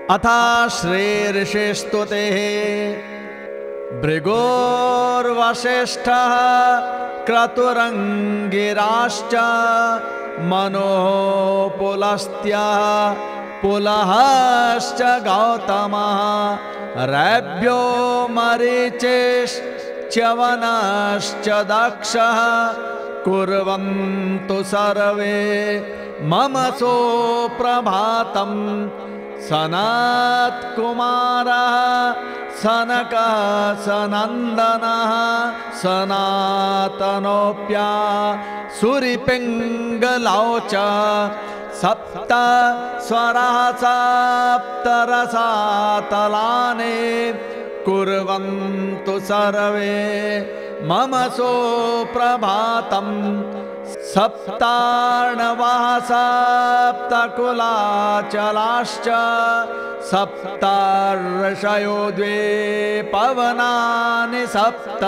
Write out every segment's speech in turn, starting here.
अथा श्रीऋषिस्तुतिः। भृगोर्वसिष्ठः क्रतुरङ्गिराश्च मनोः पुलस्त्यः पुलहश्च गौतमः रैभ्यो मरीचिश्च्यवनश्च दक्षः कुर्वन्तु सर्वे मम सुप्रभातम्। सनत्कुमारः सनकः सनन्दनः सनातनोऽप्या सुरिपिङ्गलौ च सप्त स्वराः सप्तरसातलानि कुर्वन्तु सर्वे मम सुप्रभातम्। सप्तार्णवः सप्तकुलाचलाश्च सप्त ऋषयो द्वे पवनानि सप्त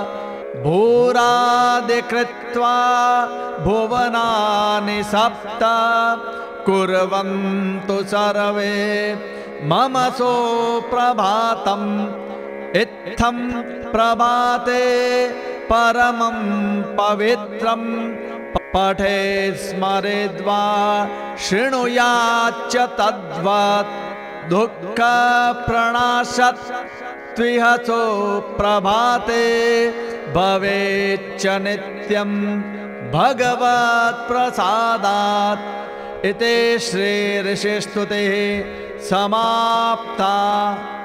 भूरादिकृत्वा भुवनानि सप्त कुर्वन्तु सर्वे मम सुप्रभातम्। इत्थं प्रभाते परमं पवित्रं पठे स्मरेद्वा शृणुयाच्च तद्वत् दुःखप्रणाशत् त्विह सुप्रभाते भवेच्च नित्यं भगवत्प्रसादात्। इति श्रीऋषिस्तुतिः समाप्ता।